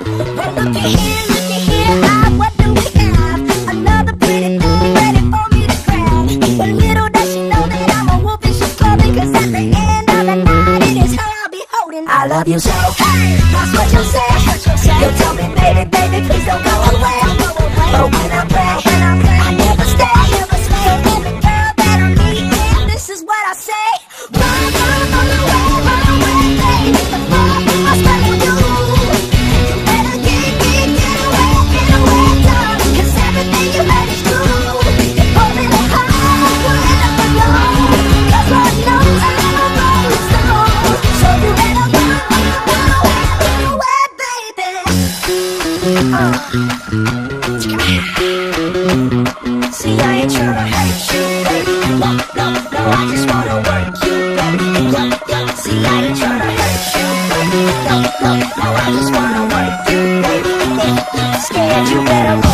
Well, look at here, what do we have? Another pretty thing ready for me to grab. But little does she know that I'm a wolf in sheep's clothing, 'cause at the end of the night, it is her I'll be holding. I love you so, hey, that's what you say. You tell me, baby, baby, please don't go away. But when I play, I never stay. Every girl that I meet, yeah, this is what I say. Run, run away, baby. Before I put my spell on you. You better get away, darling, 'cause everything you heard is true. You're holding it high, forever young. 'Cause Lord knows I'm a rolling stone. So you better run away, baby. See, I ain't tryna hurt you, baby. No, I just wanna work you, baby. See, I ain't tryna hurt you, baby. No, I just wanna work you, baby. Scared you better